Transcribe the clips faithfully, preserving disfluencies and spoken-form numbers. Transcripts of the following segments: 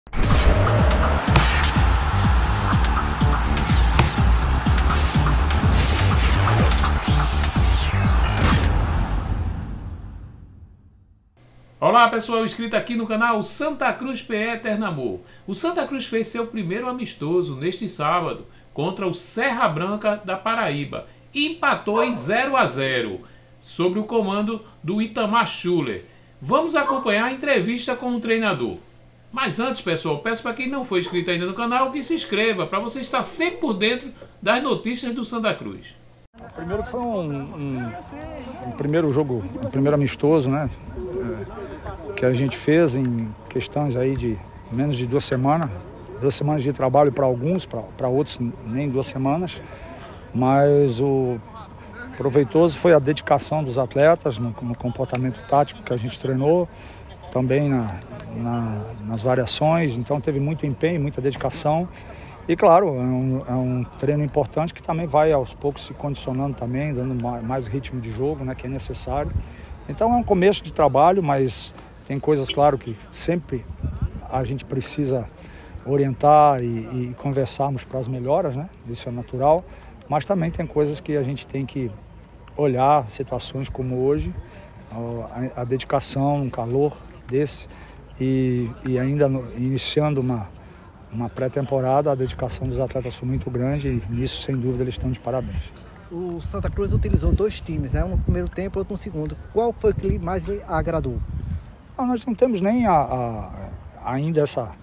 Olá pessoal, inscrito aqui no canal Santa Cruz P E Eterno Amor. O Santa Cruz fez seu primeiro amistoso neste sábado contra o Serra Branca da Paraíba e empatou em zero a zero, sob o comando do Itamar Schuller. Vamos acompanhar a entrevista com o treinador. Mas antes, pessoal, peço para quem não foi inscrito ainda no canal que se inscreva, para você estar sempre por dentro das notícias do Santa Cruz. Primeiro que foi um, um, um primeiro jogo, um primeiro amistoso, né? É, que a gente fez em questões aí de menos de duas semanas. Duas semanas de trabalho para alguns, para outros nem duas semanas. Mas o proveitoso foi a dedicação dos atletas no, no comportamento tático que a gente treinou, também na, na, nas variações. Então teve muito empenho, muita dedicação. E claro, é um, é um treino importante que também vai aos poucos se condicionando também, dando mais ritmo de jogo, né, que é necessário. Então é um começo de trabalho, mas tem coisas, claro, que sempre a gente precisa orientar e, e conversarmos para as melhoras, né? Isso é natural. Mas também tem coisas que a gente tem que olhar, situações como hoje, a, a dedicação, um calor desse, e, e ainda no, iniciando uma, uma pré-temporada, a dedicação dos atletas foi muito grande e nisso, sem dúvida, eles estão de parabéns. O Santa Cruz utilizou dois times, né? Um no primeiro tempo e outro no segundo. Qual foi que mais lhe agradou? Não, nós não temos nem a, a, ainda essa,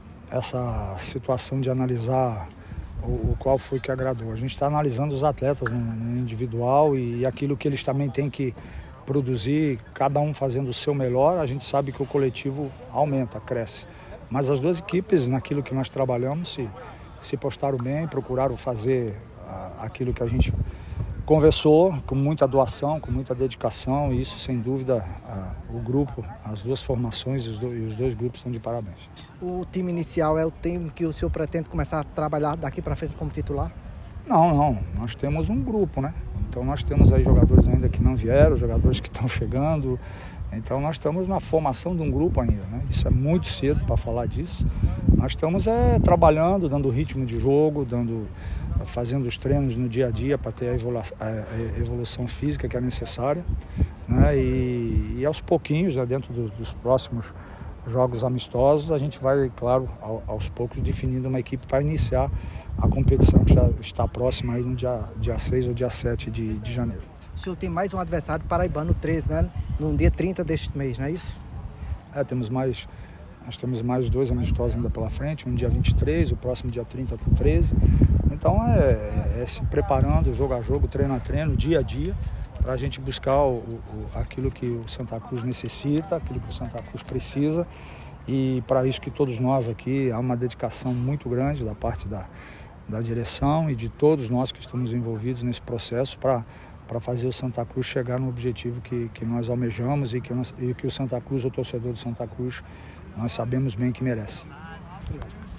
essa situação de analisar o, o qual foi que agradou. A gente está analisando os atletas no, no individual e aquilo que eles também têm que produzir, cada um fazendo o seu melhor. A gente sabe que o coletivo aumenta, cresce. Mas as duas equipes, naquilo que nós trabalhamos, se, se postaram bem, procuraram fazer a, aquilo que a gente conversou, com muita doação, com muita dedicação, e isso, sem dúvida, a, o grupo, as duas formações e os, do, e os dois grupos estão de parabéns. O time inicial é o time que o senhor pretende começar a trabalhar daqui para frente como titular? Não, não. Nós temos um grupo, né? Então nós temos aí jogadores ainda que não vieram, jogadores que estão chegando. Então nós estamos na formação de um grupo ainda, né? Isso é muito cedo para falar disso. Nós estamos é, trabalhando, dando ritmo de jogo, dando, fazendo os treinos no dia a dia para ter a evolução, a evolução física que é necessária, né? E, e aos pouquinhos, né, dentro dos, dos próximos jogos amistosos, a gente vai, claro, ao, aos poucos definindo uma equipe para iniciar a competição que já está próxima aí no dia, dia seis ou dia sete de, de janeiro. O senhor tem mais um adversário paraibano treze, né? No dia trinta deste mês, não é isso? É, temos mais, nós temos mais dois amistosos ainda pela frente, um dia vinte e três, o próximo dia trinta com treze. Então é, é se preparando, jogo a jogo, treino a treino, dia a dia, para a gente buscar o, o, aquilo que o Santa Cruz necessita, aquilo que o Santa Cruz precisa. E para isso que todos nós aqui, há uma dedicação muito grande da parte da, da direção e de todos nós que estamos envolvidos nesse processo para para fazer o Santa Cruz chegar no objetivo que, que nós almejamos e que, nós, e que o Santa Cruz, o torcedor do Santa Cruz, nós sabemos bem que merece.